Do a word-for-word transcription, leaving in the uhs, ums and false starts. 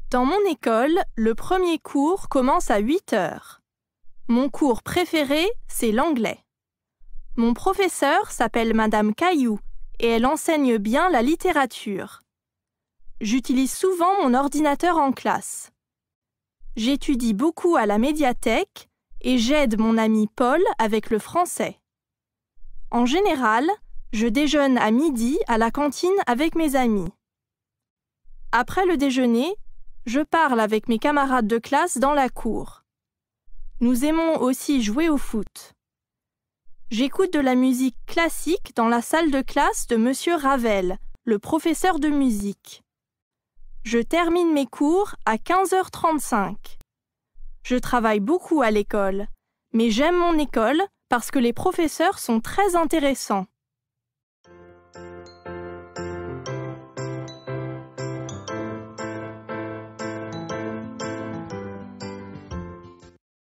Dans mon école, le premier cours commence à huit heures. Mon cours préféré, c'est l'anglais. Mon professeur s'appelle Madame Caillou et elle enseigne bien la littérature. J'utilise souvent mon ordinateur en classe. J'étudie beaucoup à la médiathèque et j'aide mon ami Paul avec le français. En général, je déjeune à midi à la cantine avec mes amis. Après le déjeuner, je parle avec mes camarades de classe dans la cour. Nous aimons aussi jouer au foot. J'écoute de la musique classique dans la salle de classe de Monsieur Ravel, le professeur de musique. Je termine mes cours à quinze heures trente-cinq. Je travaille beaucoup à l'école, mais j'aime mon école parce que les professeurs sont très intéressants.